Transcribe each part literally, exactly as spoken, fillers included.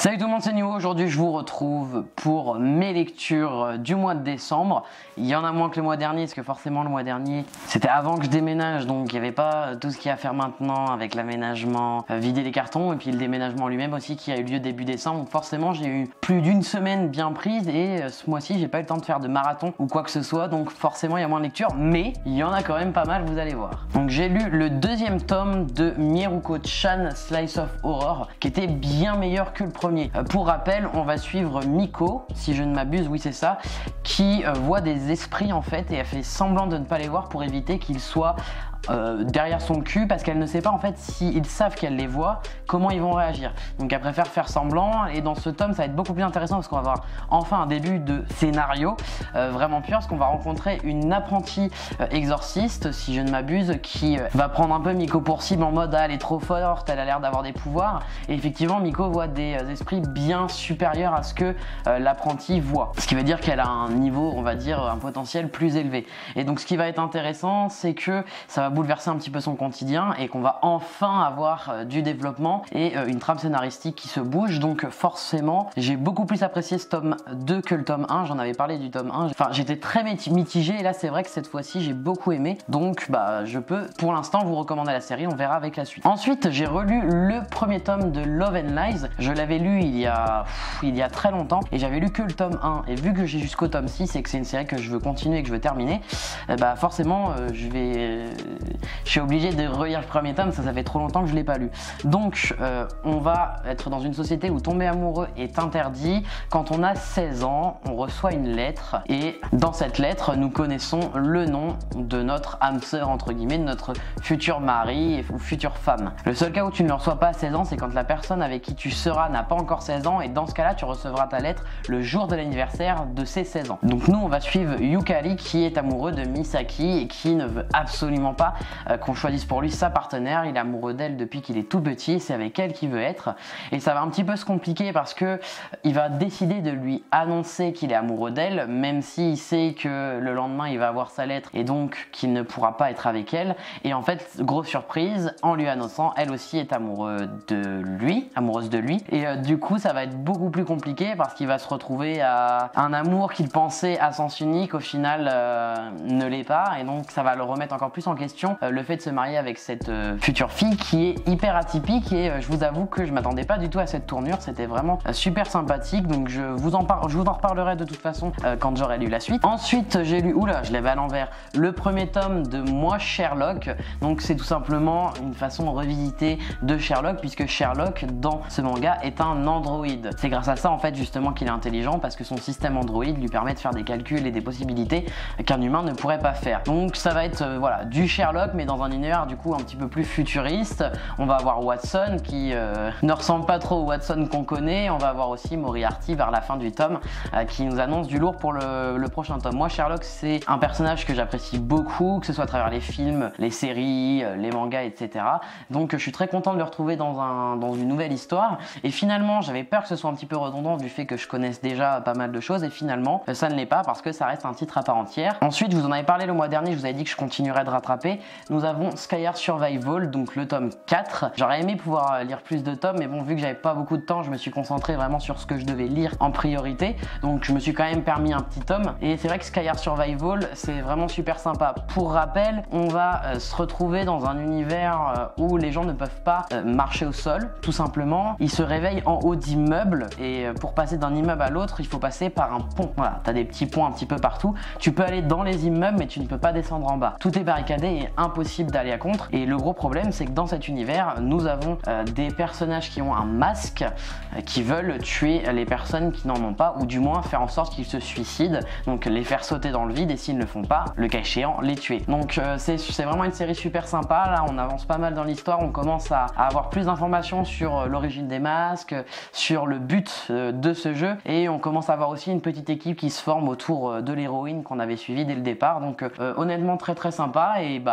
Salut tout le monde, c'est Niwo. Aujourd'hui je vous retrouve pour mes lectures du mois de décembre. Il y en a moins que le mois dernier parce que forcément le mois dernier c'était avant que je déménage, donc il n'y avait pas tout ce qu'il y a à faire maintenant avec l'aménagement, vider les cartons et puis le déménagement lui-même aussi qui a eu lieu début décembre. Donc forcément j'ai eu plus d'une semaine bien prise et ce mois-ci j'ai pas eu le temps de faire de marathon ou quoi que ce soit, donc forcément il y a moins de lectures, mais il y en a quand même pas mal, vous allez voir. Donc j'ai lu le deuxième tome de Miruko-chan Slice of Horror qui était bien meilleur que le premier. Pour rappel, on va suivre Miko, si je ne m'abuse, oui c'est ça, qui euh, voit des esprits en fait et elle fait semblant de ne pas les voir pour éviter qu'ils soient euh, derrière son cul parce qu'elle ne sait pas en fait s'ils savent qu'elle les voit, comment ils vont réagir. Donc elle préfère faire semblant et dans ce tome ça va être beaucoup plus intéressant parce qu'on va avoir enfin un début de scénario euh, vraiment pur parce qu'on va rencontrer une apprentie euh, exorciste, si je ne m'abuse, qui euh, va prendre un peu Miko pour cible en mode ah, elle est trop forte, elle a l'air d'avoir des pouvoirs et effectivement Miko voit des euh, esprits bien supérieur à ce que euh, l'apprenti voit. Ce qui veut dire qu'elle a un niveau, on va dire, un potentiel plus élevé. Et donc ce qui va être intéressant, c'est que ça va bouleverser un petit peu son quotidien et qu'on va enfin avoir euh, du développement et euh, une trame scénaristique qui se bouge. Donc forcément, j'ai beaucoup plus apprécié ce tome deux que le tome un. J'en avais parlé du tome un. Enfin, j'étais très mitigé et là, c'est vrai que cette fois-ci, j'ai beaucoup aimé. Donc, bah, je peux pour l'instant vous recommander la série. On verra avec la suite. Ensuite, j'ai relu le premier tome de Love and Lies. Je l'avais lu il y a pff, il y a très longtemps et j'avais lu que le tome un et vu que j'ai jusqu'au tome six et que c'est une série que je veux continuer et que je veux terminer, eh bah forcément euh, je vais euh, je suis obligé de relire le premier tome, ça ça fait trop longtemps que je l'ai pas lu. Donc euh, on va être dans une société où tomber amoureux est interdit. Quand on a seize ans, on reçoit une lettre et dans cette lettre nous connaissons le nom de notre âme sœur entre guillemets, de notre futur mari ou future femme. Le seul cas où tu ne le reçois pas à seize ans, c'est quand la personne avec qui tu seras n'a pas encore seize ans et dans ce cas là tu recevras ta lettre le jour de l'anniversaire de ses seize ans. Donc nous on va suivre Yukari qui est amoureux de Misaki et qui ne veut absolument pas euh, qu'on choisisse pour lui sa partenaire. Il est amoureux d'elle depuis qu'il est tout petit, c'est avec elle qu'il veut être et ça va un petit peu se compliquer parce que il va décider de lui annoncer qu'il est amoureux d'elle même s'il sait que le lendemain il va avoir sa lettre et donc qu'il ne pourra pas être avec elle et en fait grosse surprise, en lui annonçant elle aussi est amoureuse de lui, amoureuse de lui et euh, du coup ça va être beaucoup plus compliqué parce qu'il va se retrouver à un amour qu'il pensait à sens unique au final euh, ne l'est pas et donc ça va le remettre encore plus en question euh, le fait de se marier avec cette euh, future fille qui est hyper atypique et euh, je vous avoue que je m'attendais pas du tout à cette tournure, c'était vraiment euh, super sympathique donc je vous en parle, je vous en reparlerai de toute façon euh, quand j'aurai lu la suite. Ensuite j'ai lu, oula je l'avais à l'envers, le premier tome de Moi Sherlock, donc c'est tout simplement une façon revisitée de Sherlock puisque Sherlock dans ce manga est un androïde. C'est grâce à ça en fait justement qu'il est intelligent parce que son système Android lui permet de faire des calculs et des possibilités qu'un humain ne pourrait pas faire. Donc ça va être euh, voilà du Sherlock mais dans un univers du coup un petit peu plus futuriste. On va avoir Watson qui euh, ne ressemble pas trop au Watson qu'on connaît. On va avoir aussi Moriarty vers la fin du tome euh, qui nous annonce du lourd pour le, le prochain tome. Moi Sherlock c'est un personnage que j'apprécie beaucoup, que ce soit à travers les films, les séries, les mangas et cetera. Donc je suis très content de le retrouver dans, un, dans une nouvelle histoire et finalement j'avais peur que ce soit un petit peu redondant du fait que je connaisse déjà pas mal de choses et finalement ça ne l'est pas parce que ça reste un titre à part entière. Ensuite je vous en avais parlé le mois dernier, je vous avais dit que je continuerais de rattraper. Nous avons Skyhard Survival, donc le tome quatre. J'aurais aimé pouvoir lire plus de tomes mais bon vu que j'avais pas beaucoup de temps je me suis concentré vraiment sur ce que je devais lire en priorité donc je me suis quand même permis un petit tome et c'est vrai que Skyhard Survival c'est vraiment super sympa. Pour rappel on va euh, se retrouver dans un univers euh, où les gens ne peuvent pas euh, marcher au sol tout simplement, ils se réveillent en haut d'immeubles et pour passer d'un immeuble à l'autre il faut passer par un pont. Voilà, tu as des petits ponts un petit peu partout, tu peux aller dans les immeubles mais tu ne peux pas descendre en bas, tout est barricadé et impossible d'aller à contre et le gros problème c'est que dans cet univers nous avons euh, des personnages qui ont un masque euh, qui veulent tuer les personnes qui n'en ont pas ou du moins faire en sorte qu'ils se suicident, donc les faire sauter dans le vide et s'ils ne le font pas, le cas échéant, les tuer. Donc euh, c'est vraiment une série super sympa, là on avance pas mal dans l'histoire, on commence à, à avoir plus d'informations sur euh, l'origine des masques, sur le but euh, de ce jeu et on commence à avoir aussi une petite équipe qui se forme autour euh, de l'héroïne qu'on avait suivie dès le départ donc euh, honnêtement très très sympa et bah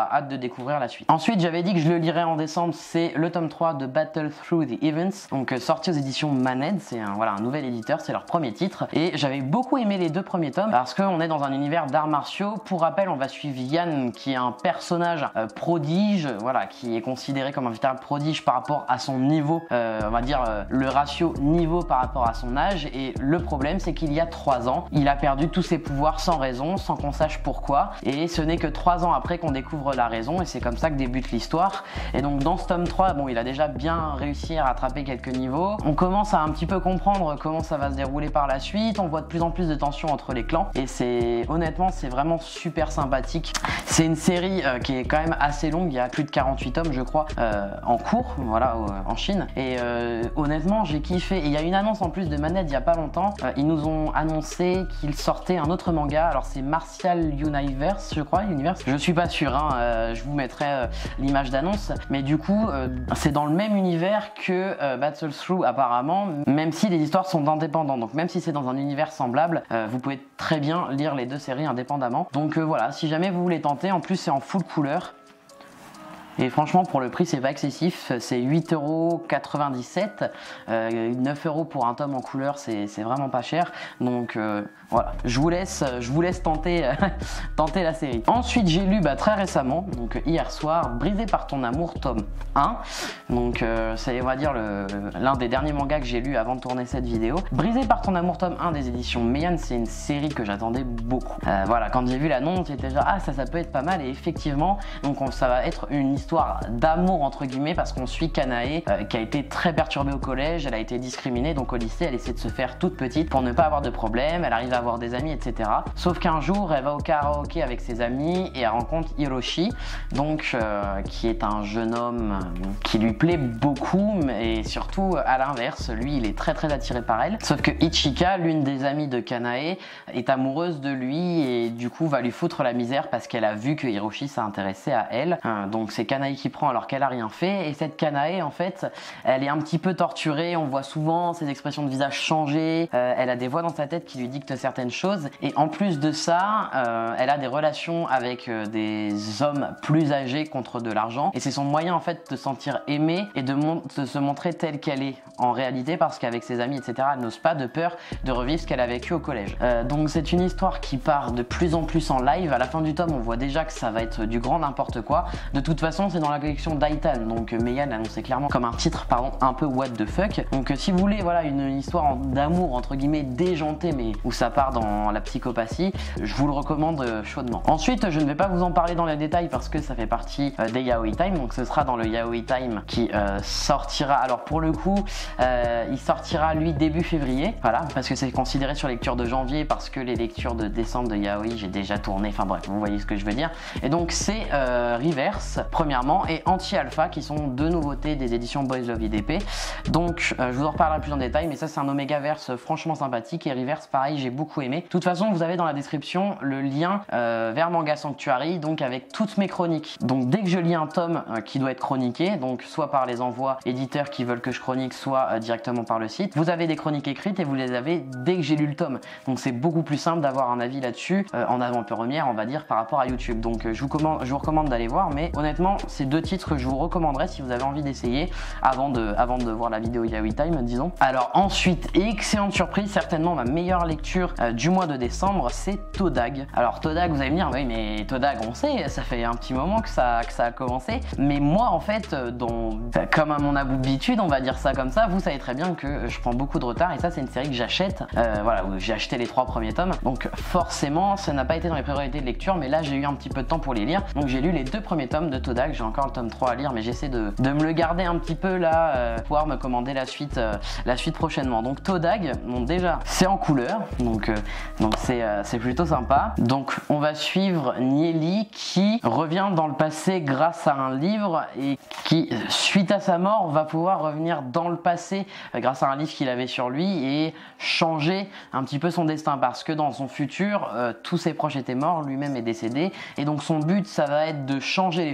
bah hâte de découvrir la suite. Ensuite j'avais dit que je le lirais en décembre, c'est le tome trois de Battle Through the Events, donc euh, sorti aux éditions Maned, c'est un, voilà, un nouvel éditeur, c'est leur premier titre, et j'avais beaucoup aimé les deux premiers tomes parce qu'on est dans un univers d'arts martiaux. Pour rappel, on va suivre Yan qui est un personnage euh, prodige, voilà, qui est considéré comme un véritable prodige par rapport à son niveau, euh, on va dire euh, le ratio niveau par rapport à son âge, et le problème c'est qu'il y a trois ans, il a perdu tous ses pouvoirs sans raison, sans qu'on sache pourquoi, et ce n'est que trois ans après qu'on découvre la raison, et c'est comme ça que débute l'histoire. Et donc dans ce tome trois, bon, il a déjà bien réussi à rattraper quelques niveaux, on commence à un petit peu comprendre comment ça va se dérouler par la suite, on voit de plus en plus de tensions entre les clans, et c'est honnêtement c'est vraiment super sympathique. C'est une série euh, qui est quand même assez longue, il y a plus de quarante-huit tomes je crois euh, en cours, voilà, euh, en Chine, et euh, honnêtement j'ai kiffé. Et il y a une annonce en plus de Maned il y a pas longtemps, euh, ils nous ont annoncé qu'ils sortaient un autre manga, alors c'est Martial Universe je crois, Universe, je suis pas sûr, hein, euh, je vous mettrai euh, l'image d'annonce, mais du coup euh, c'est dans le même univers que euh, Battle Through apparemment, même si les histoires sont indépendantes, donc même si c'est dans un univers semblable, euh, vous pouvez très bien lire les deux séries indépendamment. Donc euh, voilà, si jamais vous voulez tenter, en plus c'est en full couleur. Et franchement pour le prix c'est pas excessif, c'est huit euros quatre-vingt-dix-sept, euh, neuf euros pour un tome en couleur, c'est vraiment pas cher. Donc euh, voilà, je vous laisse, je vous laisse tenter, tenter la série. Ensuite j'ai lu bah, très récemment, donc hier soir, Brisé par ton amour tome un. Donc euh, c'est on va dire l'un des derniers mangas que j'ai lu avant de tourner cette vidéo. Brisé par ton amour tome un des éditions Meian, c'est une série que j'attendais beaucoup. Euh, voilà, quand j'ai vu l'annonce j'étais genre ah ça ça peut être pas mal, et effectivement donc on, ça va être une histoire d'amour entre guillemets parce qu'on suit Kanae euh, qui a été très perturbée au collège, elle a été discriminée, donc au lycée elle essaie de se faire toute petite pour ne pas avoir de problème, elle arrive à avoir des amis etc. Sauf qu'un jour elle va au karaoké avec ses amis et elle rencontre Hiroshi, donc euh, qui est un jeune homme euh, qui lui plaît beaucoup, et surtout à l'inverse, lui il est très très attiré par elle. Sauf que Ichika, l'une des amies de Kanae, est amoureuse de lui et du coup va lui foutre la misère parce qu'elle a vu que Hiroshi s'est intéressé à elle. Euh, donc c'est Kanae qui prend alors qu'elle a rien fait, et cette Kanae en fait elle est un petit peu torturée, on voit souvent ses expressions de visage changer, euh, elle a des voix dans sa tête qui lui dictent certaines choses, et en plus de ça euh, elle a des relations avec euh, des hommes plus âgés contre de l'argent, et c'est son moyen en fait de se sentir aimée et de, de se montrer telle qu'elle est en réalité, parce qu'avec ses amis etc elle n'ose pas de peur de revivre ce qu'elle a vécu au collège. Euh, donc c'est une histoire qui part de plus en plus en live, à la fin du tome on voit déjà que ça va être du grand n'importe quoi. De toute façon c'est dans la collection Daitan, donc Meian l'a annoncé clairement comme un titre pardon un peu what the fuck. Donc euh, si vous voulez voilà une histoire d'amour entre guillemets déjantée mais où ça part dans la psychopathie, je vous le recommande euh, chaudement. Ensuite je ne vais pas vous en parler dans les détails parce que ça fait partie euh, des Yaoi Time, donc ce sera dans le Yaoi Time qui euh, sortira, alors pour le coup euh, il sortira lui début février, voilà, parce que c'est considéré sur lecture de janvier parce que les lectures de décembre de Yaoi j'ai déjà tourné, enfin bref vous voyez ce que je veux dire. Et donc c'est euh, Reverse premièrement et Anti-Alpha qui sont deux nouveautés des éditions Boys Love I D P. Donc euh, je vous en reparlerai plus en détail, mais ça c'est un Omegaverse franchement sympathique, et Reverse pareil j'ai beaucoup aimé. De toute façon vous avez dans la description le lien euh, vers Manga Sanctuary, donc avec toutes mes chroniques. Donc dès que je lis un tome euh, qui doit être chroniqué, donc soit par les envois éditeurs qui veulent que je chronique, soit euh, directement par le site, vous avez des chroniques écrites et vous les avez dès que j'ai lu le tome. Donc c'est beaucoup plus simple d'avoir un avis là-dessus euh, en avant-première on va dire par rapport à YouTube. Donc euh, je, vous commande, je vous recommande d'aller voir, mais honnêtement c'est deux titres que je vous recommanderais si vous avez envie d'essayer avant de, avant de voir la vidéo Yaoi Time disons. Alors ensuite, excellente surprise, certainement ma meilleure lecture euh, du mois de décembre, c'est Todag. Alors Todag vous allez me dire oui mais Todag on sait, ça fait un petit moment que ça, que ça a commencé, mais moi en fait euh, dont, comme à mon habitude on va dire ça comme ça, vous savez très bien que je prends beaucoup de retard, et ça c'est une série que j'achète, euh, voilà, j'ai acheté les trois premiers tomes, donc forcément ça n'a pas été dans les priorités de lecture, mais là j'ai eu un petit peu de temps pour les lire, donc j'ai lu les deux premiers tomes de Todag, j'ai encore le tome trois à lire, mais j'essaie de, de me le garder un petit peu là, euh, pour pouvoir me commander la suite, euh, la suite prochainement. Donc Todag, bon déjà c'est en couleur, donc euh, donc c'est euh, c'est plutôt sympa. Donc on va suivre Nieli qui revient dans le passé grâce à un livre, et qui suite à sa mort va pouvoir revenir dans le passé euh, grâce à un livre qu'il avait sur lui et changer un petit peu son destin, parce que dans son futur euh, tous ses proches étaient morts, lui-même est décédé, et donc son but ça va être de changer les choses étant donné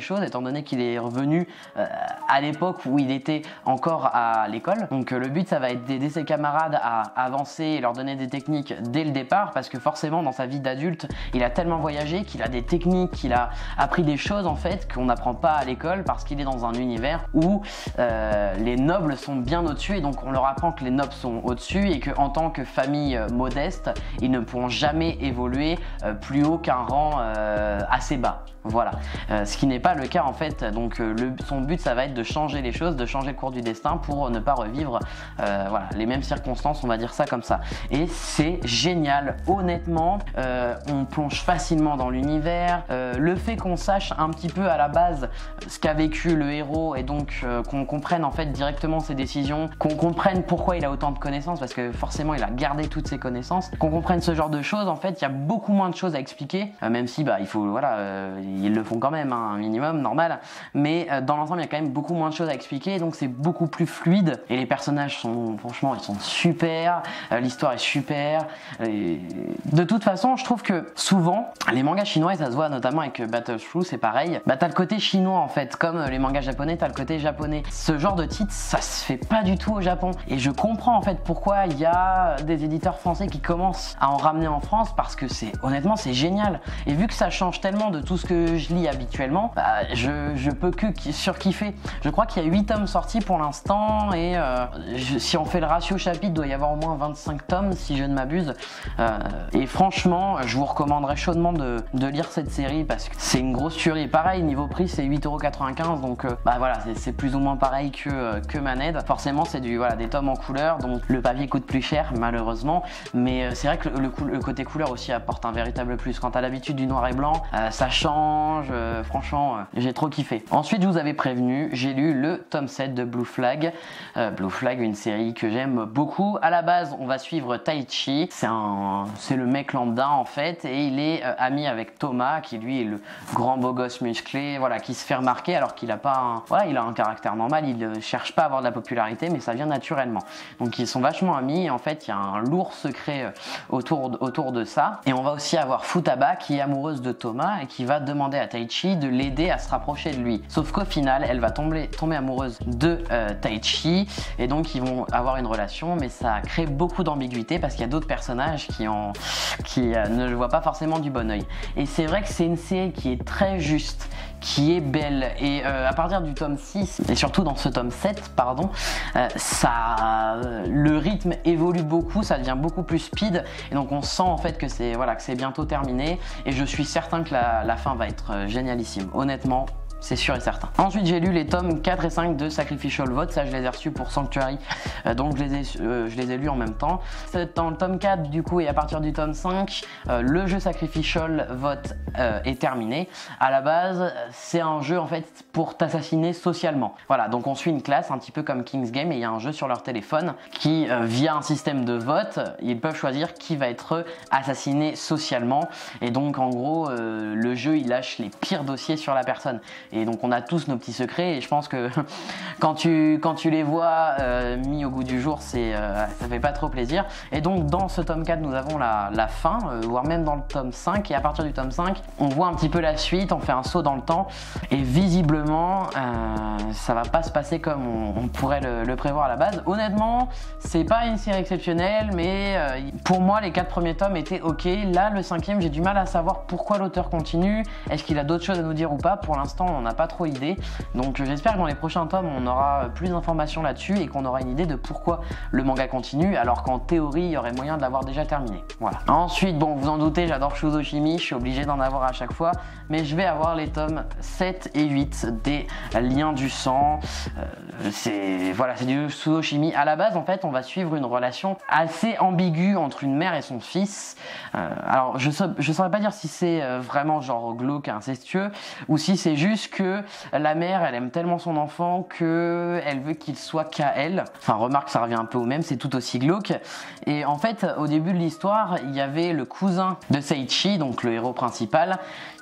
donné qu'il est revenu euh, à l'époque où il était encore à l'école. Donc euh, le but ça va être d'aider ses camarades à avancer et leur donner des techniques dès le départ, parce que forcément dans sa vie d'adulte il a tellement voyagé qu'il a des techniques, qu'il a appris des choses en fait qu'on n'apprend pas à l'école, parce qu'il est dans un univers où euh, les nobles sont bien au-dessus, et donc on leur apprend que les nobles sont au-dessus et qu'en tant que famille euh, modeste ils ne pourront jamais évoluer euh, plus haut qu'un rang euh, assez bas. Voilà, euh, ce qui n'est pas le cas en fait. Donc euh, le, son but ça va être de changer les choses, de changer le cours du destin pour ne pas revivre euh, voilà, les mêmes circonstances, on va dire ça comme ça. Et c'est génial, honnêtement, euh, on plonge facilement dans l'univers. Euh, le fait qu'on sache un petit peu à la base ce qu'a vécu le héros, et donc euh, qu'on comprenne en fait directement ses décisions, qu'on comprenne pourquoi il a autant de connaissances, parce que forcément il a gardé toutes ses connaissances, qu'on comprenne ce genre de choses, en fait il y a beaucoup moins de choses à expliquer, euh, même si bah il faut voilà euh, ils le font quand même, hein, un minimum normal, mais euh, dans l'ensemble il y a quand même beaucoup moins de choses à expliquer, donc c'est beaucoup plus fluide, et les personnages sont franchement ils sont super, euh, l'histoire est super, et de toute façon je trouve que souvent les mangas chinois, et ça se voit notamment avec Battle Through, c'est pareil, bah t'as le côté chinois en fait, comme les mangas japonais t'as le côté japonais. Ce genre de titre ça se fait pas du tout au Japon, et je comprends en fait pourquoi il y a des éditeurs français qui commencent à en ramener en France, parce que c'est honnêtement c'est génial, et vu que ça change tellement de tout ce que je lis habituellement, bah, je, je peux que surkiffer. Je crois qu'il y a huit tomes sortis pour l'instant, et euh, je, si on fait le ratio chapitre, il doit y avoir au moins vingt-cinq tomes si je ne m'abuse, euh, et franchement je vous recommanderais chaudement de, de lire cette série, parce que c'est une grosse tuerie. Pareil, niveau prix c'est huit euros quatre-vingt-quinze, donc euh, bah voilà, c'est plus ou moins pareil que, euh, que Maned. Forcément c'est du voilà, des tomes en couleur, donc le papier coûte plus cher malheureusement, mais euh, c'est vrai que le, le, le côté couleur aussi apporte un véritable plus. Quand t'as l'habitude du noir et blanc, euh, ça change, euh, franchement euh, j'ai trop kiffé. Ensuite je vous avais prévenu, j'ai lu le tome sept de Blue Flag. euh, Blue Flag, une série que j'aime beaucoup. À la base on va suivre Taichi, c'est un c'est le mec lambda en fait, et il est euh, ami avec Thomas qui lui est le grand beau gosse musclé, voilà, qui se fait remarquer alors qu'il a pas un, voilà, il a un caractère normal, il ne cherche pas à avoir de la popularité, mais ça vient naturellement. Donc ils sont vachement amis, et en fait il y a un lourd secret euh, autour, autour de ça. Et on va aussi avoir Futaba qui est amoureuse de Thomas et qui va demander à Taichi de l'aider à se rapprocher de lui. Sauf qu'au final elle va tomber, tomber amoureuse de euh, Taichi, et donc ils vont avoir une relation, mais ça crée beaucoup d'ambiguïté parce qu'il y a d'autres personnages qui, ont, qui euh, ne le voient pas forcément du bon oeil. Et c'est vrai que c'est une série qui est très juste, qui est belle, et euh, à partir du tome six et surtout dans ce tome sept pardon, euh, ça, euh, le rythme évolue beaucoup, ça devient beaucoup plus speed, et donc on sent en fait que c'est voilà, que c'est bientôt terminé, et je suis certain que la, la fin va être euh, génialissime, honnêtement. C'est sûr et certain. Ensuite j'ai lu les tomes quatre et cinq de Sacrificial Vote, ça je les ai reçus pour Sanctuary, euh, donc je les, ai, euh, je les ai lus en même temps. C'est dans le tome quatre du coup, et à partir du tome cinq, euh, le jeu Sacrificial Vote euh, est terminé. À la base c'est un jeu en fait pour t'assassiner socialement. Voilà, donc on suit une classe un petit peu comme King's Game, et il y a un jeu sur leur téléphone qui euh, via un système de vote, ils peuvent choisir qui va être assassiné socialement, et donc en gros euh, le jeu il lâche les pires dossiers sur la personne. Et donc on a tous nos petits secrets, et je pense que quand tu, quand tu les vois euh, mis au goût du jour, c'est, euh, ça fait pas trop plaisir. Et donc dans ce tome quatre nous avons la, la fin, euh, voire même dans le tome cinq, et à partir du tome cinq on voit un petit peu la suite, on fait un saut dans le temps, et visiblement euh, ça va pas se passer comme on, on pourrait le, le prévoir à la base. Honnêtement c'est pas une série exceptionnelle, mais euh, pour moi les quatre premiers tomes étaient ok. Là le cinquième j'ai du mal à savoir pourquoi l'auteur continue, est-ce qu'il a d'autres choses à nous dire ou pas. Pour l'instant on n'a pas trop idée, donc j'espère que dans les prochains tomes on aura plus d'informations là-dessus, et qu'on aura une idée de pourquoi le manga continue, alors qu'en théorie il y aurait moyen de l'avoir déjà terminé. Voilà. Ensuite bon, vous en doutez, j'adore Shuzoshimi, je suis obligé d'en avoir à chaque fois, mais je vais avoir les tomes sept et huit des Liens du sang. euh, c'est voilà, c'est du Shuzoshimi. À la base en fait on va suivre une relation assez ambiguë entre une mère et son fils. euh, alors je, je saurais pas dire si c'est euh, vraiment genre glauque, incestueux, ou si c'est juste que la mère elle aime tellement son enfant que elle veut qu'il soit qu'à elle. Enfin remarque, ça revient un peu au même, c'est tout aussi glauque. Et en fait au début de l'histoire il y avait le cousin de Seiichi, donc le héros principal,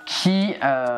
qui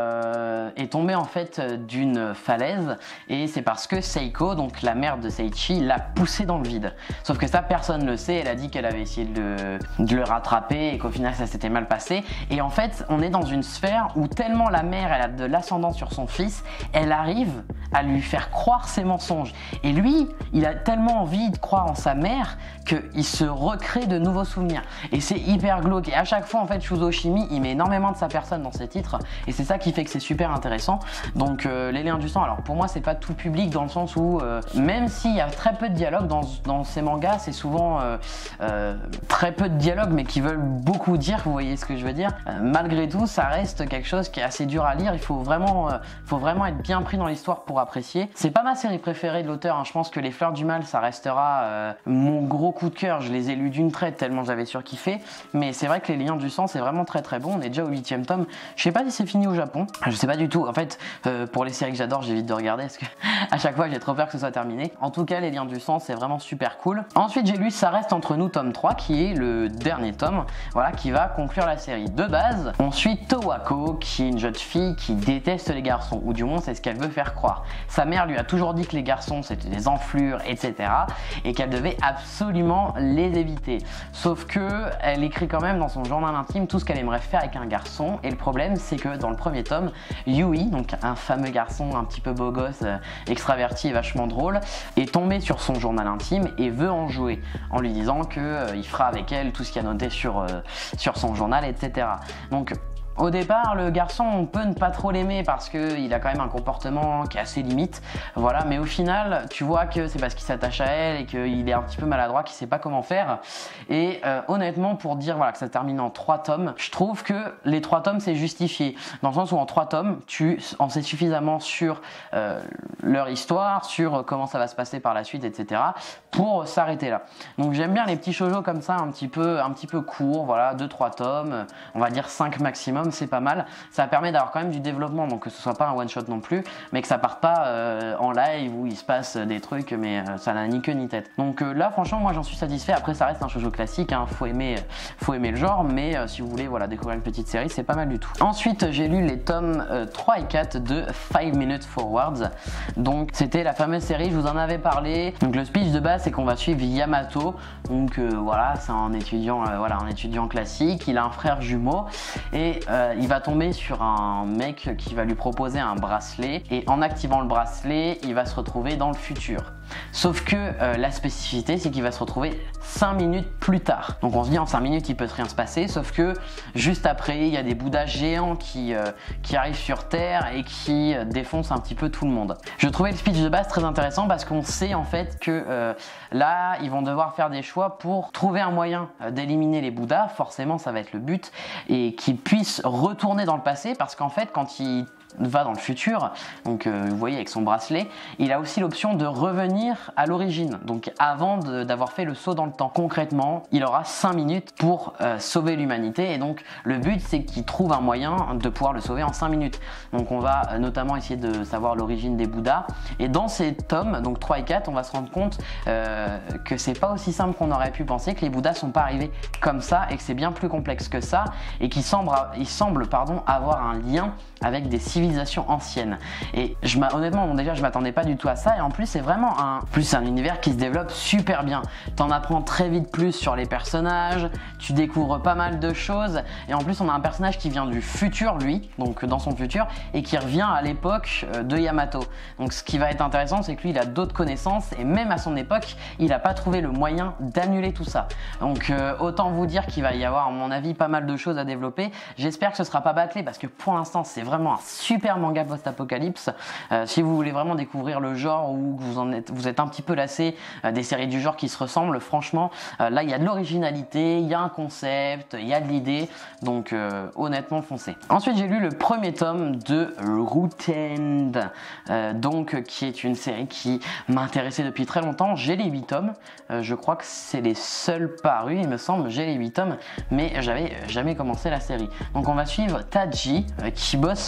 euh, est tombé en fait d'une falaise, et c'est parce que Seiko, donc la mère de Seiichi, l'a poussé dans le vide. Sauf que ça, personne ne le sait. Elle a dit qu'elle avait essayé de le, de le rattraper et qu'au final ça s'était mal passé. Et en fait, on est dans une sphère où tellement la mère elle a de l'ascendant sur son fils, elle arrive à lui faire croire ses mensonges. Et lui, il a tellement envie de croire en sa mère qu'il se recrée de nouveaux souvenirs. Et c'est hyper glauque. Et à chaque fois, en fait, Shuzo-Oshimi, il met énormément de sa personne dans ses titres. Et c'est ça qui fait que c'est super intéressant. Donc, euh, Les Liens du Sang, alors pour moi, c'est pas tout public dans le sens où, euh, même s'il y a très peu de dialogue dans, dans ces mangas, c'est souvent euh, euh, très peu de dialogue, mais qui veulent beaucoup dire, vous voyez ce que je veux dire. Euh, malgré tout, ça reste quelque chose qui est assez dur à lire. Il faut vraiment, euh, faut vraiment être bien pris dans l'histoire pour apprécier. C'est pas ma série préférée de l'auteur, hein. Je pense que Les Fleurs du Mal, ça restera euh, mon gros coup de cœur. Je les ai lus d'une traite tellement j'avais surkiffé. Mais c'est vrai que Les Liens du Sang, c'est vraiment très très bon. On est déjà au huitième tome. Je sais pas si c'est fini au Japon. Je sais pas du tout. En fait, euh, pour les séries que j'adore, j'évite de regarder parce que à chaque fois, j'ai trop peur que ce soit terminé. En tout cas, Les Liens du Sang, c'est vraiment super cool. Ensuite, j'ai lu Ça reste entre nous, tome trois, qui est le dernier tome, voilà, qui va conclure la série. De base, on suit Towako, qui est une jeune fille qui déteste les garçons, ou du moins c'est ce qu'elle veut faire croire. Sa mère lui a toujours dit que les garçons c'était des enflures, et cetera, et qu'elle devait absolument les éviter. Sauf que elle écrit quand même dans son journal intime tout ce qu'elle aimerait faire avec un garçon, et le problème c'est que dans le premier tome, Yui, donc un fameux garçon un petit peu beau gosse, euh, extraverti et vachement drôle, est tombé sur son journal intime et veut en jouer, en lui disant que euh, il fera avec elle tout ce qu'il y a noté sur, euh, sur son journal, et cetera. Donc au départ, le garçon, on peut ne pas trop l'aimer parce qu'il a quand même un comportement qui est assez limite, voilà, mais au final, tu vois que c'est parce qu'il s'attache à elle et qu'il est un petit peu maladroit, qu'il sait pas comment faire. Et euh, honnêtement, pour dire voilà, que ça termine en trois tomes, je trouve que les trois tomes, c'est justifié. Dans le sens où en trois tomes, tu en sais suffisamment sur euh, leur histoire, sur comment ça va se passer par la suite, et cetera, pour s'arrêter là. Donc j'aime bien les petits shoujo comme ça, un petit peu, un petit peu courts, voilà, deux trois tomes, on va dire cinq maximum. C'est pas mal, ça permet d'avoir quand même du développement, donc que ce soit pas un one shot non plus, mais que ça parte pas euh, en live où il se passe des trucs mais euh, ça n'a ni queue ni tête. Donc euh, là franchement moi j'en suis satisfait. Après ça reste un shoujo classique, hein. faut, aimer, faut aimer le genre, mais euh, si vous voulez voilà, découvrir une petite série, c'est pas mal du tout. Ensuite j'ai lu les tomes euh, trois et quatre de five minutes Forwards, donc c'était la fameuse série, je vous en avais parlé. Donc le speech de base c'est qu'on va suivre Yamato, donc euh, voilà, c'est un étudiant, euh, voilà, un étudiant classique, il a un frère jumeau et euh, Euh, il va tomber sur un mec qui va lui proposer un bracelet, et en activant le bracelet il va se retrouver dans le futur. Sauf que euh, la spécificité c'est qu'il va se retrouver cinq minutes plus tard. Donc on se dit en cinq minutes il peut rien se passer, sauf que juste après il y a des bouddhas géants qui, euh, qui arrivent sur Terre et qui euh, défoncent un petit peu tout le monde. Je trouvais le speech de base très intéressant parce qu'on sait en fait que euh, là ils vont devoir faire des choix pour trouver un moyen euh, d'éliminer les bouddhas, forcément ça va être le but, et qu'ils puissent retourner dans le passé, parce qu'en fait quand il va dans le futur, donc euh, vous voyez avec son bracelet, il a aussi l'option de revenir à l'origine, donc avant d'avoir fait le saut dans le temps. Concrètement, il aura cinq minutes pour euh, sauver l'humanité, et donc le but c'est qu'il trouve un moyen de pouvoir le sauver en cinq minutes. Donc on va euh, notamment essayer de savoir l'origine des bouddhas, et dans ces tomes, donc trois et quatre, on va se rendre compte euh, que c'est pas aussi simple qu'on aurait pu penser, que les bouddhas sont pas arrivés comme ça, et que c'est bien plus complexe que ça, et qu'ils semblent, ils semblent pardon, avoir un lien avec des civilisations anciennes. Et je honnêtement, bon, déjà je m'attendais pas du tout à ça, et en plus c'est vraiment un, plus un univers qui se développe super bien. T'en apprends très vite plus sur les personnages, tu découvres pas mal de choses, et en plus on a un personnage qui vient du futur lui, donc dans son futur, et qui revient à l'époque de Yamato. Donc ce qui va être intéressant c'est que lui il a d'autres connaissances, et même à son époque il a pas trouvé le moyen d'annuler tout ça. Donc euh, autant vous dire qu'il va y avoir à mon avis pas mal de choses à développer. J'espère que ce sera pas bâclé parce que pour l'instant c'est vraiment un super manga post-apocalypse. Euh, si vous voulez vraiment découvrir le genre, ou que vous, en êtes, vous êtes un petit peu lassé euh, des séries du genre qui se ressemblent, franchement euh, là il y a de l'originalité, il y a un concept, il y a de l'idée, donc euh, honnêtement foncez. Ensuite j'ai lu le premier tome de Root End, euh, donc qui est une série qui m'intéressait depuis très longtemps. J'ai les huit tomes, euh, je crois que c'est les seuls parus il me semble, j'ai les huit tomes, mais j'avais jamais commencé la série. Donc on va suivre Taji euh, qui bosse pour une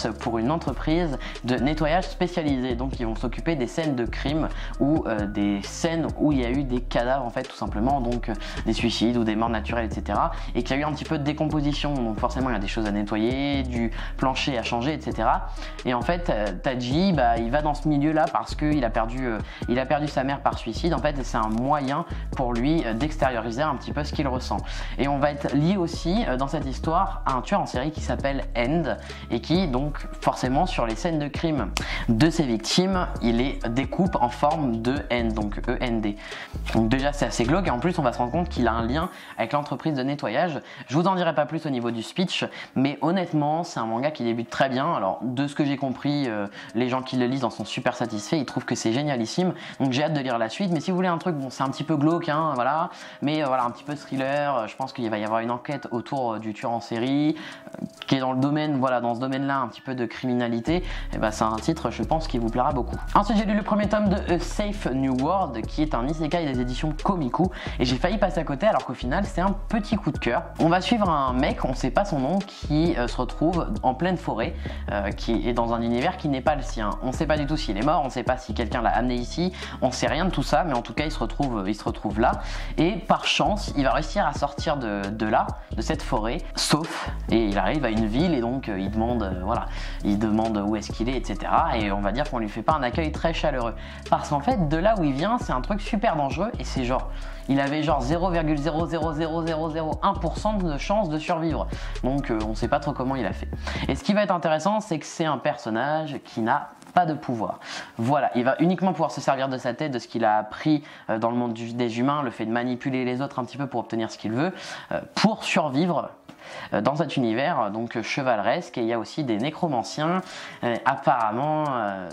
une entreprise de nettoyage spécialisée. Donc ils vont s'occuper des scènes de crime ou euh, des scènes où il y a eu des cadavres en fait tout simplement, donc euh, des suicides ou des morts naturelles, et cetera. Et qu'il y a eu un petit peu de décomposition, donc forcément il y a des choses à nettoyer, du plancher à changer, et cetera. Et en fait euh, Taji, bah, il va dans ce milieu là parce qu'il a perdu, euh, il a perdu sa mère par suicide en fait, et c'est un moyen pour lui euh, d'extérioriser un petit peu ce qu'il ressent. Et on va être lié aussi euh, dans cette histoire à un tueur en série qui s'appelle End et qui donc forcément sur les scènes de crime de ses victimes, il les découpe en forme de End, donc E N D. Donc déjà c'est assez glauque et en plus on va se rendre compte qu'il a un lien avec l'entreprise de nettoyage. Je vous en dirai pas plus au niveau du speech, mais honnêtement c'est un manga qui débute très bien. Alors de ce que j'ai compris, euh, les gens qui le lisent en sont super satisfaits, ils trouvent que c'est génialissime, donc j'ai hâte de lire la suite. Mais si vous voulez un truc, bon c'est un petit peu glauque, hein, voilà, mais euh, voilà, un petit peu thriller. Je pense qu'il va y avoir une enquête autour du tueur en série euh, qui est dans le domaine, voilà, dans ce domaine là un petit peu de criminalité. Et ben c'est un titre je pense qui vous plaira beaucoup. Ensuite j'ai lu le premier tome de A Safe New World qui est un isekai des éditions Komiku et j'ai failli passer à côté alors qu'au final c'est un petit coup de cœur. On va suivre un mec, on sait pas son nom, qui euh, se retrouve en pleine forêt, euh, qui est dans un univers qui n'est pas le sien. On sait pas du tout s'il est mort, on sait pas si quelqu'un l'a amené ici, on sait rien de tout ça, mais en tout cas il se retrouve, il se retrouve là et par chance il va réussir à sortir de, de là, de cette forêt, sauf, et il arrive à une ville et donc euh, il demande, euh, voilà, il demande où est-ce qu'il est, et cetera. Et on va dire qu'on lui fait pas un accueil très chaleureux parce qu'en fait de là où il vient c'est un truc super dangereux et c'est genre il avait genre zéro virgule zéro zéro zéro zéro zéro un pour cent de chance de survivre, donc euh, on sait pas trop comment il a fait. Et ce qui va être intéressant c'est que c'est un personnage qui n'a pas de pouvoir. Voilà, il va uniquement pouvoir se servir de sa tête, de ce qu'il a appris euh, dans le monde du, des humains, le fait de manipuler les autres un petit peu pour obtenir ce qu'il veut, euh, pour survivre euh, dans cet univers donc euh, chevaleresque. Et il y a aussi des nécromanciens, euh, apparemment euh,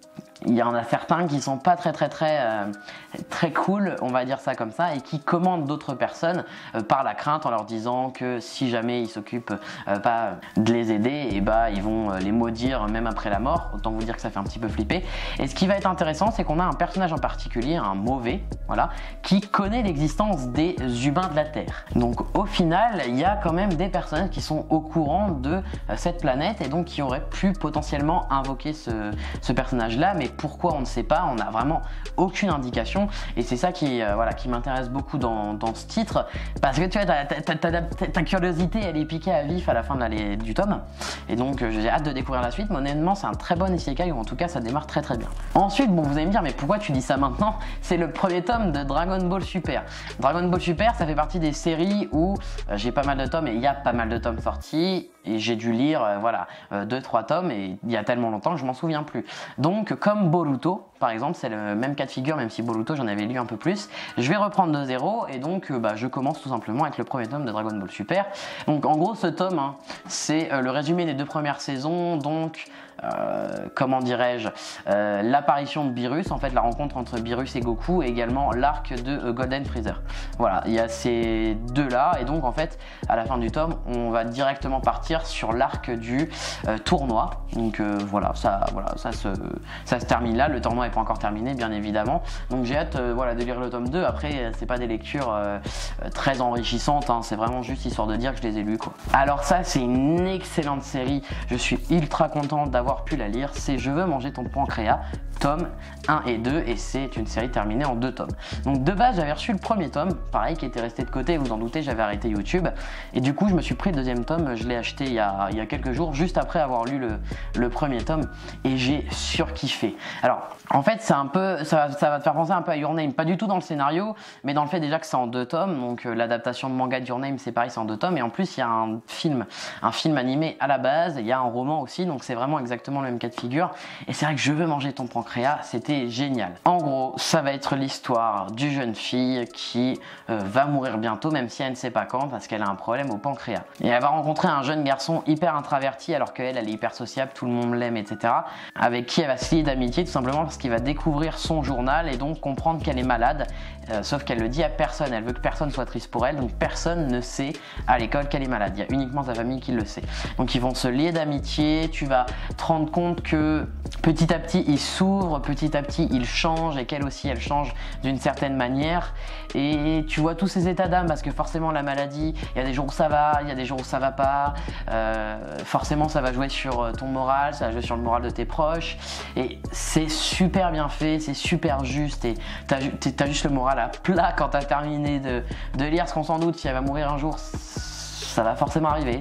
il y en a certains qui sont pas très très très euh, très cool, on va dire ça comme ça, et qui commandent d'autres personnes euh, par la crainte en leur disant que si jamais ils s'occupent euh, pas de les aider, et bah ils vont euh, les maudire même après la mort. Autant vous dire que ça fait un petit peu flipper. Et ce qui va être intéressant, c'est qu'on a un personnage en particulier, un mauvais, voilà, qui connaît l'existence des humains de la Terre. Donc au final, il y a quand même des personnes qui sont au courant de euh, cette planète et donc qui auraient pu potentiellement invoquer ce, ce personnage-là, mais pourquoi on ne sait pas, on n'a vraiment aucune indication. Et c'est ça qui, euh, voilà, qui m'intéresse beaucoup dans, dans ce titre, parce que tu vois, ta, ta, ta, ta, ta curiosité elle est piquée à vif à la fin de la, du tome, et donc euh, j'ai hâte de découvrir la suite. Mais honnêtement c'est un très bon isekai, ou en tout cas ça démarre très très bien. Ensuite bon, vous allez me dire mais pourquoi tu dis ça maintenant? C'est le premier tome de Dragon Ball Super. Dragon Ball Super ça fait partie des séries où euh, j'ai pas mal de tomes, et il y a pas mal de tomes sortis, et j'ai dû lire euh, voilà deux trois tomes, et il y a tellement longtemps que je m'en souviens plus. Donc comme Boruto par exemple, c'est le même cas de figure, même si Boruto j'en avais lu un peu plus. Je vais reprendre de zéro, et donc euh, bah, je commence tout simplement avec le premier tome de Dragon Ball Super. Donc en gros ce tome hein, c'est euh, le résumé des deux premières saisons, donc Euh, comment dirais-je, euh, l'apparition de Beerus, en fait la rencontre entre Beerus et Goku, et également l'arc de euh, Golden Freezer. Voilà, il y a ces deux là, et donc en fait à la fin du tome on va directement partir sur l'arc du euh, tournoi. Donc euh, voilà, ça, voilà ça, se, ça se termine là, le tournoi n'est pas encore terminé bien évidemment, donc j'ai hâte euh, voilà, de lire le tome deux. Après c'est pas des lectures euh, très enrichissantes, hein, c'est vraiment juste histoire de dire que je les ai lus quoi. Alors ça c'est une excellente série, je suis ultra content d'avoir pu la lire, c'est Je veux manger ton pancréas, tome un et deux, et c'est une série terminée en deux tomes. Donc de base j'avais reçu le premier tome, pareil, qui était resté de côté, vous en doutez, j'avais arrêté YouTube, et du coup je me suis pris le deuxième tome, je l'ai acheté il y, a, il y a quelques jours, juste après avoir lu le, le premier tome, et j'ai surkiffé. Alors en fait c'est un peu, ça, ça va te faire penser un peu à Your Name, pas du tout dans le scénario, mais dans le fait déjà que c'est en deux tomes, donc euh, l'adaptation de manga de Your Name c'est pareil, c'est en deux tomes, et en plus il y a un film, un film animé à la base, il y a un roman aussi, donc c'est vraiment exactement le même cas de figure, et c'est vrai que Je veux manger ton pancréas, c'était génial. En gros, ça va être l'histoire d'une jeune fille qui euh, va mourir bientôt, même si elle ne sait pas quand, parce qu'elle a un problème au pancréas. Et elle va rencontrer un jeune garçon hyper introverti, alors qu'elle, elle est hyper sociable, tout le monde l'aime, et cetera, avec qui elle va se lier d'amitié, tout simplement parce qu'il va découvrir son journal et donc comprendre qu'elle est malade, euh, sauf qu'elle le dit à personne, elle veut que personne soit triste pour elle, donc personne ne sait à l'école qu'elle est malade, il y a uniquement sa famille qui le sait. Donc ils vont se lier d'amitié, tu vas te rendre compte que petit à petit il s'ouvre, petit à petit il change et qu'elle aussi elle change d'une certaine manière. Et tu vois tous ces états d'âme parce que forcément la maladie, il y a des jours où ça va, il y a des jours où ça va pas. Euh, forcément ça va jouer sur ton moral, ça va jouer sur le moral de tes proches. Et c'est super bien fait, c'est super juste et t'as as juste le moral à plat quand t'as terminé de, de lire, parce qu'on s'en doute, si elle va mourir un jour, ça va forcément arriver.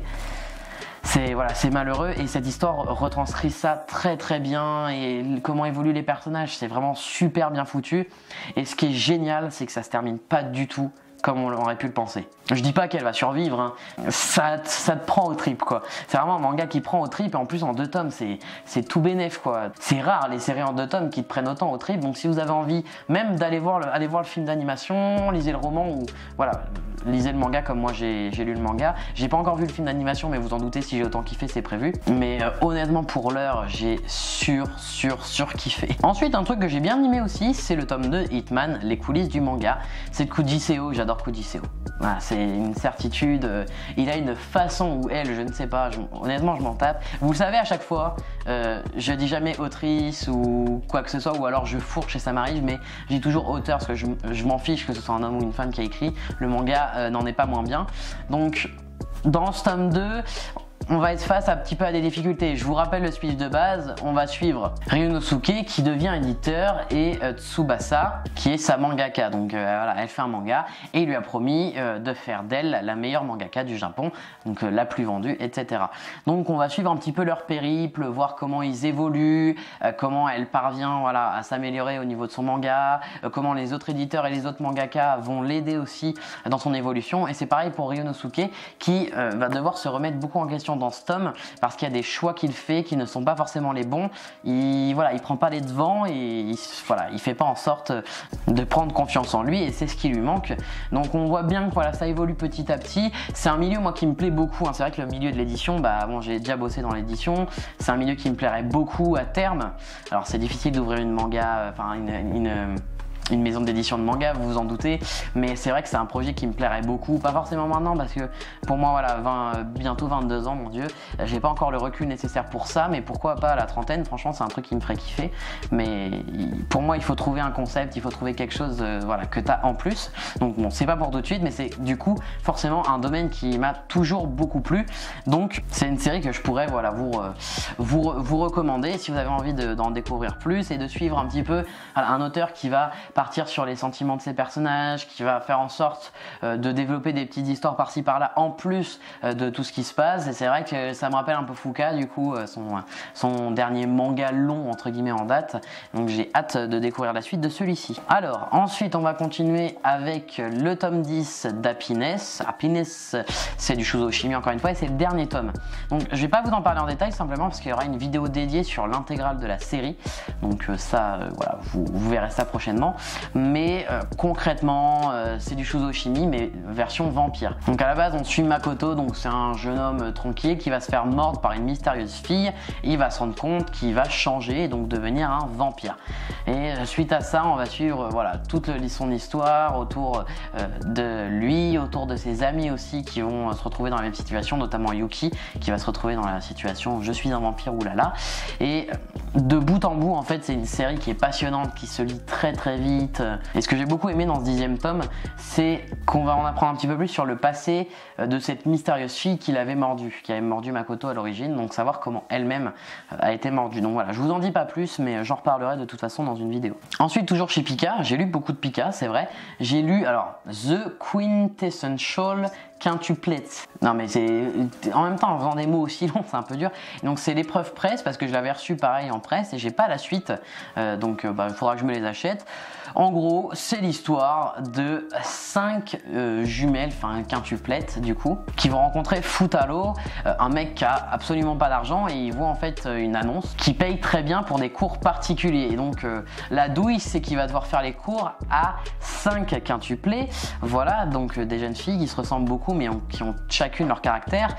C'est voilà, c'est malheureux et cette histoire retranscrit ça très très bien et comment évoluent les personnages, c'est vraiment super bien foutu. Et ce qui est génial, c'est que ça se termine pas du tout comme on aurait pu le penser. Je dis pas qu'elle va survivre, hein. ça, ça te prend au trip quoi. C'est vraiment un manga qui prend au trip et en plus en deux tomes c'est tout bénef quoi. C'est rare les séries en deux tomes qui te prennent autant au trip, donc si vous avez envie même d'aller voir, le, aller voir le film d'animation, lisez le roman ou voilà, lisez le manga comme moi j'ai lu le manga. J'ai pas encore vu le film d'animation mais vous en doutez, si j'ai autant kiffé c'est prévu. Mais euh, honnêtement pour l'heure j'ai sur sur sur kiffé. Ensuite un truc que j'ai bien aimé aussi c'est le tome deux Hitman, les coulisses du manga. C'est Kujiseo, j'adore Kujiseo. Voilà, c'est une certitude, euh, il a une façon où elle, je ne sais pas, je, honnêtement je m'en tape. Vous le savez à chaque fois, euh, je dis jamais autrice ou quoi que ce soit, ou alors je fourche et ça m'arrive, mais je dis toujours auteur parce que je, je m'en fiche que ce soit un homme ou une femme qui a écrit, le manga euh, n'en est pas moins bien. Donc dans ce tome deux, on va être face un petit peu à des difficultés. Je vous rappelle le speech de base, on va suivre Ryunosuke qui devient éditeur et euh, Tsubasa qui est sa mangaka. Donc euh, voilà, elle fait un manga et il lui a promis euh, de faire d'elle la meilleure mangaka du Japon, donc euh, la plus vendue, et cetera. Donc on va suivre un petit peu leur périple, voir comment ils évoluent, euh, comment elle parvient voilà, à s'améliorer au niveau de son manga, euh, comment les autres éditeurs et les autres mangaka vont l'aider aussi dans son évolution. Et c'est pareil pour Ryunosuke qui euh, va devoir se remettre beaucoup en question dans ce tome parce qu'il y a des choix qu'il fait qui ne sont pas forcément les bons. Il voilà, il prend pas les devants et il, voilà, il fait pas en sorte de prendre confiance en lui et c'est ce qui lui manque. Donc on voit bien que voilà, ça évolue petit à petit. C'est un milieu moi qui me plaît beaucoup. Hein. C'est vrai que le milieu de l'édition, bah bon, j'ai déjà bossé dans l'édition. C'est un milieu qui me plairait beaucoup à terme. Alors c'est difficile d'ouvrir une manga, enfin une, une une maison d'édition de manga, vous vous en doutez, mais c'est vrai que c'est un projet qui me plairait beaucoup, pas forcément maintenant parce que pour moi voilà, vingt, bientôt vingt-deux ans mon dieu, j'ai pas encore le recul nécessaire pour ça, mais pourquoi pas à la trentaine, franchement c'est un truc qui me ferait kiffer, mais pour moi il faut trouver un concept, il faut trouver quelque chose euh, voilà, que tu as en plus, donc bon c'est pas pour tout de suite, mais c'est du coup forcément un domaine qui m'a toujours beaucoup plu, donc c'est une série que je pourrais voilà, vous, euh, vous, vous recommander si vous avez envie d'en de, découvrir plus et de suivre un petit peu voilà, un auteur qui va partir sur les sentiments de ses personnages, qui va faire en sorte euh, de développer des petites histoires par-ci par-là en plus euh, de tout ce qui se passe. Et c'est vrai que ça me rappelle un peu Fuka, du coup, euh, son, son dernier manga long entre guillemets en date. Donc j'ai hâte de découvrir la suite de celui-ci. Alors ensuite on va continuer avec le tome dix d'Happiness. Happiness, c'est du Shuzo Oshimi encore une fois et c'est le dernier tome. Donc je vais pas vous en parler en détail simplement parce qu'il y aura une vidéo dédiée sur l'intégrale de la série. Donc euh, ça, euh, voilà, vous, vous verrez ça prochainement. Mais euh, concrètement euh, c'est du Shuzo Oshimi mais version vampire. Donc à la base on suit Makoto, donc c'est un jeune homme euh, tranquille qui va se faire mordre par une mystérieuse fille et il va se rendre compte qu'il va changer et donc devenir un vampire. Et euh, suite à ça on va suivre euh, voilà, toute le, son histoire autour euh, de lui, autour de ses amis aussi qui vont euh, se retrouver dans la même situation, notamment Yuki qui va se retrouver dans la situation je suis un vampire oulala. Et euh, de bout en bout en fait c'est une série qui est passionnante, qui se lit très très vite. Et ce que j'ai beaucoup aimé dans ce dixième tome, c'est qu'on va en apprendre un petit peu plus sur le passé de cette mystérieuse fille qui l'avait mordu, qui avait mordu Makoto à l'origine, donc savoir comment elle-même a été mordue. Donc voilà, je vous en dis pas plus, mais j'en reparlerai de toute façon dans une vidéo. Ensuite, toujours chez Pika, j'ai lu beaucoup de Pika, c'est vrai. J'ai lu, alors, The Quintessential Quintuplet. Non mais c'est en même temps en faisant des mots aussi longs c'est un peu dur. Donc c'est l'épreuve presse parce que je l'avais reçu pareil en presse et j'ai pas la suite euh, donc il bah, faudra que je me les achète. En gros c'est l'histoire de cinq euh, jumelles, enfin quintuplettes du coup, qui vont rencontrer Futaro, euh, un mec qui a absolument pas d'argent et il voit en fait euh, une annonce qui paye très bien pour des cours particuliers. Et donc euh, la douille c'est qu'il va devoir faire les cours à cinq quintuplés. Voilà donc euh, des jeunes filles qui se ressemblent beaucoup mais ont, qui ont chacune leur caractère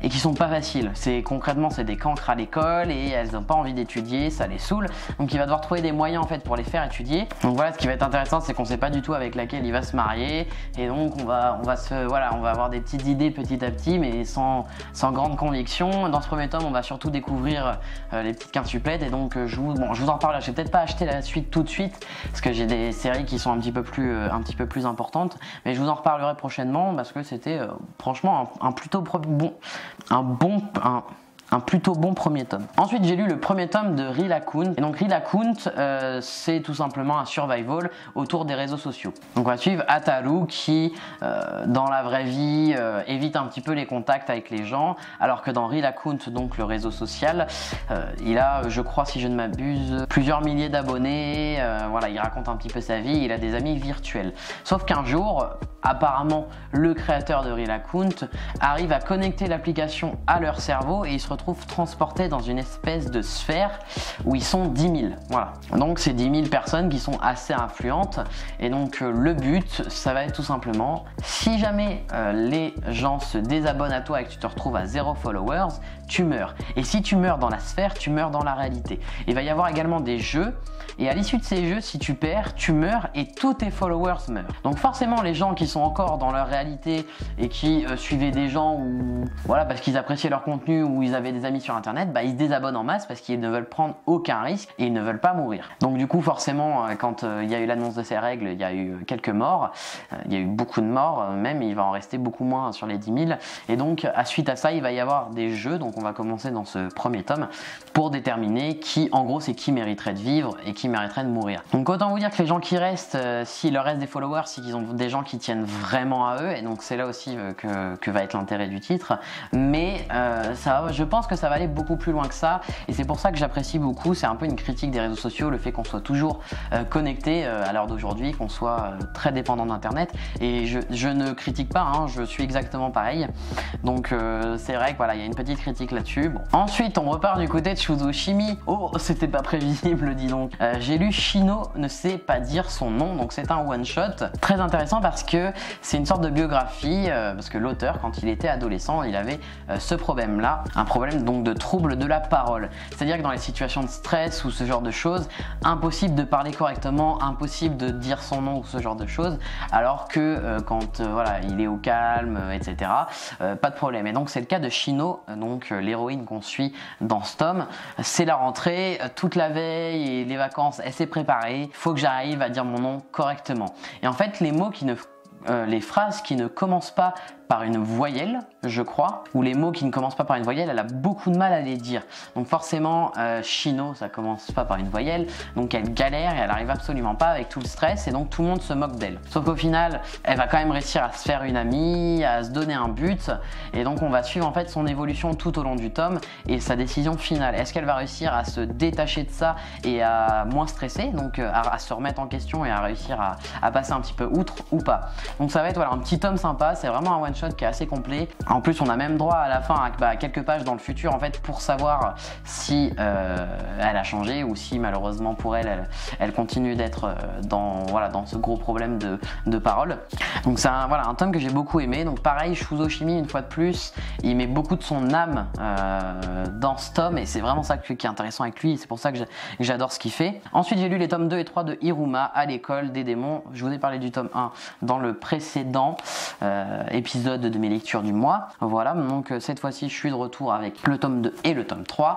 et qui sont pas faciles. C'est concrètement c'est des cancres à l'école et elles n'ont pas envie d'étudier, ça les saoule. Donc il va devoir trouver des moyens en fait pour les faire étudier. Donc voilà, ce qui va être intéressant, c'est qu'on sait pas du tout avec laquelle il va se marier et donc on va on va se voilà, on va avoir des petites idées petit à petit, mais sans sans grande conviction. Dans ce premier tome, on va surtout découvrir euh, les petites quintuplettes et donc euh, je vous bon, je vous en parle là. Je vais peut-être pas acheter la suite tout de suite parce que j'ai des séries qui sont un petit peu plus euh, un petit peu plus importantes, mais je vous en reparlerai prochainement parce que c'était euh, franchement un, un plutôt bon un bon un Un plutôt bon premier tome. Ensuite, j'ai lu le premier tome de Rilakkun. Et donc Rilakkun, euh, c'est tout simplement un survival autour des réseaux sociaux. Donc on va suivre Ataru qui, euh, dans la vraie vie, euh, évite un petit peu les contacts avec les gens, alors que dans Rilakkun, donc le réseau social, euh, il a, je crois, si je ne m'abuse, plusieurs milliers d'abonnés. Euh, voilà, il raconte un petit peu sa vie. Il a des amis virtuels. Sauf qu'un jour, apparemment, le créateur de Rilakkun arrive à connecter l'application à leur cerveau et il se retrouve transportés dans une espèce de sphère où ils sont dix mille. Voilà. Donc c'est dix mille personnes qui sont assez influentes et donc euh, le but ça va être tout simplement si jamais euh, les gens se désabonnent à toi et que tu te retrouves à zéro followers, tu meurs. Et si tu meurs dans la sphère, tu meurs dans la réalité. Il va y avoir également des jeux et à l'issue de ces jeux, si tu perds, tu meurs et tous tes followers meurent. Donc forcément les gens qui sont encore dans leur réalité et qui euh, suivaient des gens ou voilà parce qu'ils appréciaient leur contenu ou ils avaient des amis sur internet, bah, ils se désabonnent en masse parce qu'ils ne veulent prendre aucun risque et ils ne veulent pas mourir. Donc du coup forcément quand euh, il y a eu l'annonce de ces règles, il y a eu quelques morts, euh, il y a eu beaucoup de morts, euh, même il va en rester beaucoup moins sur les dix mille et donc à suite à ça il va y avoir des jeux, donc on va commencer dans ce premier tome pour déterminer qui en gros c'est qui mériterait de vivre et qui mériterait de mourir. Donc autant vous dire que les gens qui restent, euh, s'il leur reste des followers, c'est qu'ils ont des gens qui tiennent vraiment à eux et donc c'est là aussi euh, que, que va être l'intérêt du titre, mais euh, ça, je pense que ça va aller beaucoup plus loin que ça et c'est pour ça que j'apprécie beaucoup. C'est un peu une critique des réseaux sociaux, le fait qu'on soit toujours euh, connecté euh, à l'heure d'aujourd'hui, qu'on soit euh, très dépendant d'internet et je, je ne critique pas, hein, je suis exactement pareil, donc euh, c'est vrai que voilà, il y a une petite critique là-dessus. Bon. Ensuite on repart du côté de Shuzo-shimi. Oh, c'était pas prévisible, dis donc. Euh, j'ai lu Shino ne sait pas dire son nom, donc c'est un one shot très intéressant parce que c'est une sorte de biographie, euh, parce que l'auteur quand il était adolescent il avait euh, ce problème là, un problème donc de trouble de la parole, c'est à dire que dans les situations de stress ou ce genre de choses, impossible de parler correctement, impossible de dire son nom ou ce genre de choses, alors que euh, quand euh, voilà, il est au calme, euh, etc., euh, pas de problème. Et donc c'est le cas de Shino, euh, donc euh, l'héroïne qu'on suit dans ce tome. C'est la rentrée, euh, toute la veille et les vacances, elle s'est préparée, il faut que j'arrive à dire mon nom correctement. Et en fait les mots qui ne euh, les phrases qui ne commencent pas par une voyelle, je crois, ou les mots qui ne commencent pas par une voyelle, elle a beaucoup de mal à les dire. Donc forcément, euh, Shino, ça commence pas par une voyelle, donc elle galère et elle arrive absolument pas avec tout le stress et donc tout le monde se moque d'elle. Sauf qu'au final, elle va quand même réussir à se faire une amie, à se donner un but et donc on va suivre en fait son évolution tout au long du tome et sa décision finale. Est-ce qu'elle va réussir à se détacher de ça et à moins stresser, donc à, à se remettre en question et à réussir à, à passer un petit peu outre ou pas. Donc ça va être voilà, un petit tome sympa, c'est vraiment un one shot qui est assez complet. En plus on a même droit à la fin à bah, quelques pages dans le futur en fait pour savoir si euh, elle a changé ou si malheureusement pour elle elle, elle continue d'être dans, voilà, dans ce gros problème de, de parole. Donc c'est un, voilà, un tome que j'ai beaucoup aimé. Donc pareil, Shuzo-shimi une fois de plus, il met beaucoup de son âme euh, dans ce tome et c'est vraiment ça qui est intéressant avec lui et c'est pour ça que j'adore ce qu'il fait. Ensuite j'ai lu les tomes deux et trois de Iruma à l'école des démons. Je vous ai parlé du tome un dans le précédent euh, épisode de mes lectures du mois. Voilà, donc euh, cette fois-ci je suis de retour avec le tome deux et le tome trois.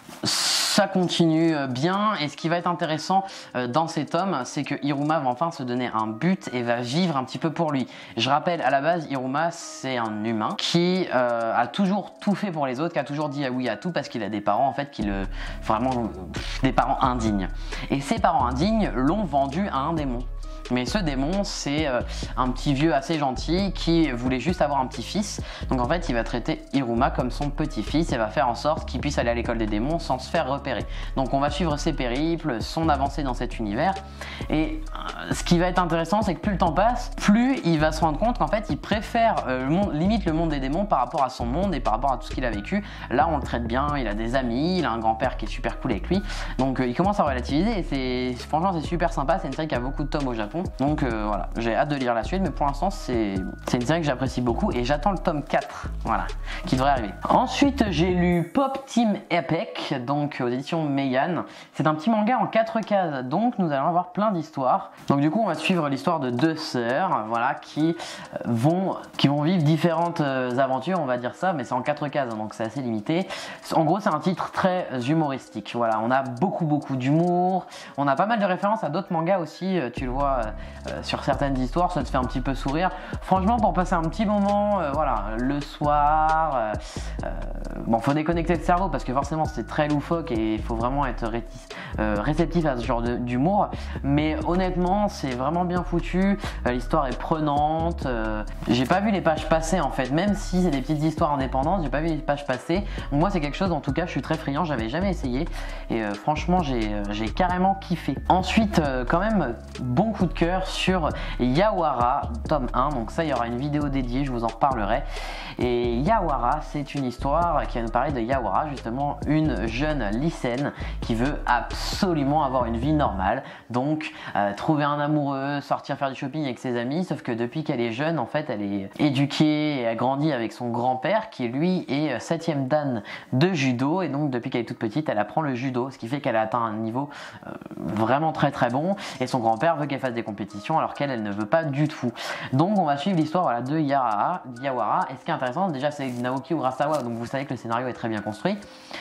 Ça continue bien et ce qui va être intéressant euh, dans ces tomes, c'est que Iruma va enfin se donner un but et va vivre un petit peu pour lui. Je rappelle, à la base, Iruma c'est un humain qui euh, a toujours tout fait pour les autres, qui a toujours dit ah oui à tout parce qu'il a des parents en fait qui le vraiment pff, des parents indignes. Et ces parents indignes l'ont vendu à un démon. Mais ce démon, c'est euh, un petit vieux assez gentil qui voulait juste avoir un petit-fils. Donc en fait, il va traiter Iruma comme son petit-fils et va faire en sorte qu'il puisse aller à l'école des démons sans se faire repérer. Donc on va suivre ses périples, son avancée dans cet univers. Et euh, ce qui va être intéressant, c'est que plus le temps passe, plus il va se rendre compte qu'en fait, il préfère euh, le monde, limite le monde des démons par rapport à son monde et par rapport à tout ce qu'il a vécu. Là, on le traite bien, il a des amis, il a un grand-père qui est super cool avec lui. Donc euh, il commence à relativiser et c'est franchement, c'est super sympa. C'est une série qui a beaucoup de tomes au Japon. fond. Donc euh, voilà, j'ai hâte de lire la suite, mais pour l'instant c'est une série que j'apprécie beaucoup et j'attends le tome quatre, voilà, qui devrait arriver. Ensuite j'ai lu Pop Team Epic, donc aux éditions Meian. C'est un petit manga en quatre cases, donc nous allons avoir plein d'histoires. Donc du coup on va suivre l'histoire de deux sœurs, voilà, qui vont, qui vont vivre différentes aventures, on va dire ça, mais c'est en quatre cases, donc c'est assez limité. En gros c'est un titre très humoristique, voilà, on a beaucoup beaucoup d'humour, on a pas mal de références à d'autres mangas aussi, tu le vois euh, sur certaines histoires, ça te fait un petit peu sourire. Franchement pour passer un petit moment, euh, voilà, le soir, euh, euh, bon faut déconnecter le cerveau parce que forcément c'est très loufoque et il faut vraiment être rétis, euh, réceptif à ce genre d'humour, mais honnêtement c'est vraiment bien foutu, euh, l'histoire est prenante, euh, j'ai pas vu les pages passer en fait, même si c'est des petites histoires indépendantes, j'ai pas vu les pages passer. Donc moi c'est quelque chose, en tout cas je suis très friand, j'avais jamais essayé et euh, franchement j'ai euh, j'ai carrément kiffé. Ensuite euh, quand même bon coup de cœur sur Yawara tome un, donc ça il y aura une vidéo dédiée, je vous en reparlerai. Et Yawara c'est une histoire qui va nous parler de Yawara, justement une jeune lycéenne qui veut absolument avoir une vie normale, donc euh, trouver un amoureux, sortir faire du shopping avec ses amis, sauf que depuis qu'elle est jeune en fait elle est éduquée et a grandi avec son grand-père qui lui est septième dan de judo, et donc depuis qu'elle est toute petite elle apprend le judo, ce qui fait qu'elle a atteint un niveau euh, vraiment très très bon, et son grand-père veut qu'elle fasse des compétitions alors qu'elle elle ne veut pas du tout. Donc on va suivre l'histoire, voilà, de Yara, Yawara, et ce qui est intéressant déjà c'est Naoki Urasawa, donc vous savez que le scénario est très bien construit,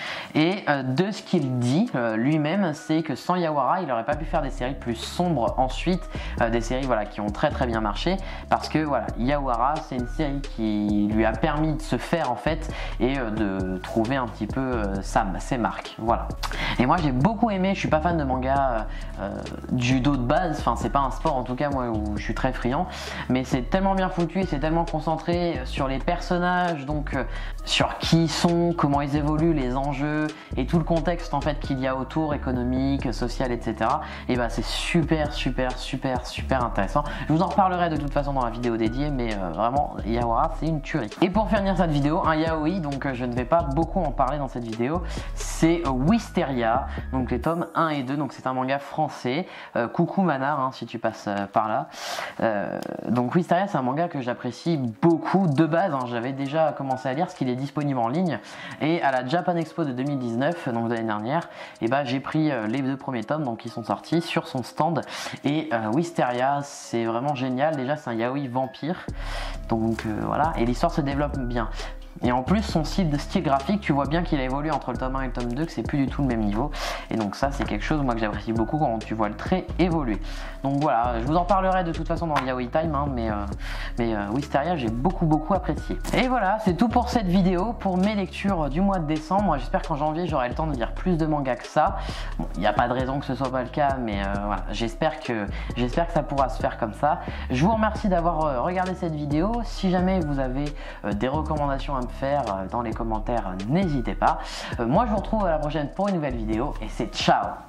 et euh, de ce qu'il dit euh, lui-même c'est que sans Yawara il n'aurait pas pu faire des séries plus sombres ensuite, euh, des séries voilà, qui ont très très bien marché, parce que voilà, Yawara c'est une série qui lui a permis de se faire en fait et euh, de trouver un petit peu euh, sa, ses marques, voilà. Et moi j'ai beaucoup aimé, je suis pas fan de manga euh, judo de base, enfin c'est pas un sport en tout cas moi où je suis très friand, mais c'est tellement bien foutu et c'est tellement concentré sur les personnages, donc euh, sur qui ils sont, comment ils évoluent, les enjeux et tout le contexte en fait qu'il y a autour, économique, social, et cetera. Et bah c'est super super super super intéressant. Je vous en reparlerai de toute façon dans la vidéo dédiée, mais euh, vraiment Yawara c'est une tuerie. Et pour finir cette vidéo, un yaoi, donc euh, je ne vais pas beaucoup en parler dans cette vidéo, c'est euh, Wisteria, donc les tomes un et deux, donc c'est un manga français, euh, coucou Manar hein, si tu passes euh, par là. Euh, donc Wisteria c'est un manga que j'apprécie beaucoup de base, hein, j'avais déjà commencé à lire parce qu'il est disponible en ligne, et à la Japan Expo de deux mille dix-neuf, donc de l'année dernière, et bah j'ai pris euh, les deux premiers tomes donc qui sont sortis sur son stand, et euh, Wisteria c'est vraiment génial. Déjà c'est un yaoi vampire, donc euh, voilà, et l'histoire se développe bien. Et en plus son style, style graphique, tu vois bien qu'il a évolué entre le tome un et le tome deux, que c'est plus du tout le même niveau. Et donc ça c'est quelque chose moi que j'apprécie beaucoup quand tu vois le trait évoluer. Donc voilà, je vous en parlerai de toute façon dans le Yaoi Time, hein, mais, euh, mais euh, Wisteria j'ai beaucoup beaucoup apprécié. Et voilà, c'est tout pour cette vidéo, pour mes lectures du mois de décembre. J'espère qu'en janvier j'aurai le temps de lire plus de mangas que ça. Bon, il n'y a pas de raison que ce soit pas le cas, mais euh, voilà, j'espère que, j'espère que ça pourra se faire comme ça. Je vous remercie d'avoir euh, regardé cette vidéo. Si jamais vous avez euh, des recommandations à me faire dans les commentaires, n'hésitez pas. Euh, moi je vous retrouve à la prochaine pour une nouvelle vidéo et c'est ciao.